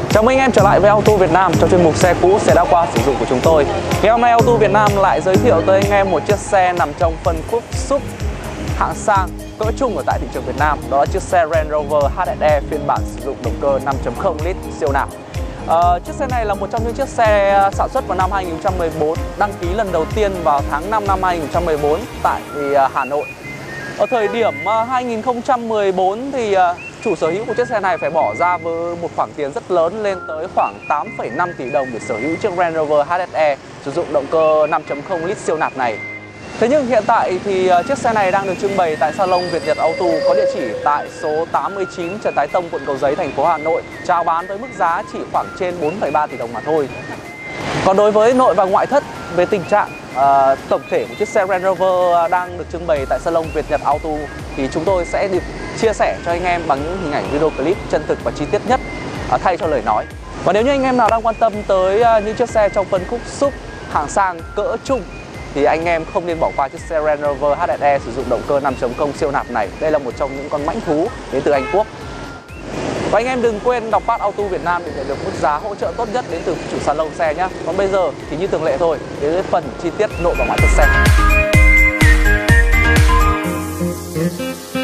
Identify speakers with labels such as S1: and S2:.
S1: Chào mừng anh em trở lại với Auto Việt Nam trong chuyên mục xe cũ, xe đã qua sử dụng của chúng tôi. Ngày hôm nay Auto Việt Nam lại giới thiệu tới anh em một chiếc xe nằm trong phân khúc SUV hạng sang cỡ trung ở tại thị trường Việt Nam. Đó là chiếc xe Range Rover HSE phiên bản sử dụng động cơ 5.0 lít siêu nạp. Chiếc xe này là một trong những chiếc xe sản xuất vào năm 2014, đăng ký lần đầu tiên vào tháng 5 năm 2014 tại Hà Nội. Ở thời điểm 2014 thì chủ sở hữu của chiếc xe này phải bỏ ra với một khoản tiền rất lớn, lên tới khoảng 8,5 tỷ đồng để sở hữu chiếc Range Rover HSE sử dụng động cơ 5.0 lít siêu nạp này. Thế nhưng hiện tại thì chiếc xe này đang được trưng bày tại Salon Việt Nhật Auto có địa chỉ tại số 89 Trần Thái Tông, quận Cầu Giấy, thành phố Hà Nội, chào bán với mức giá chỉ khoảng trên 4,3 tỷ đồng mà thôi. Còn đối với nội và ngoại thất, về tình trạng tổng thể của chiếc xe Range Rover đang được trưng bày tại Salon Việt Nhật Auto thì chúng tôi sẽ được chia sẻ cho anh em bằng những hình ảnh video clip chân thực và chi tiết nhất thay cho lời nói. Và nếu như anh em nào đang quan tâm tới những chiếc xe trong phân khúc SUV hạng sang cỡ trung thì anh em không nên bỏ qua chiếc xe Range Rover HSE sử dụng động cơ 5.0 siêu nạp này. Đây là một trong những con mãnh thú đến từ Anh Quốc. Và anh em đừng quên đọc phát Auto Việt Nam để nhận được mức giá hỗ trợ tốt nhất đến từ chủ salon xe nhé. Còn bây giờ thì như thường lệ thôi, đến với phần chi tiết nội và ngoại thất xe.